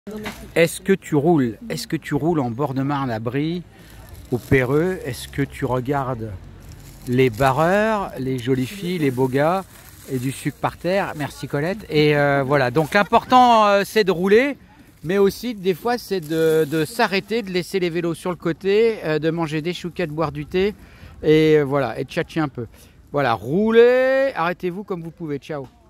Est-ce que tu roules? Est-ce que tu roules en bord de Marne à Brie, au Perreux? Est-ce que tu regardes les barreurs, les jolies filles, les beaux gars et du sucre par terre? Merci Colette. Et voilà, donc l'important c'est de rouler, mais aussi des fois c'est de s'arrêter, de laisser les vélos sur le côté, de manger des chouquettes, de boire du thé et voilà, et de tchatcher un peu. Voilà, roulez, arrêtez-vous comme vous pouvez. Ciao.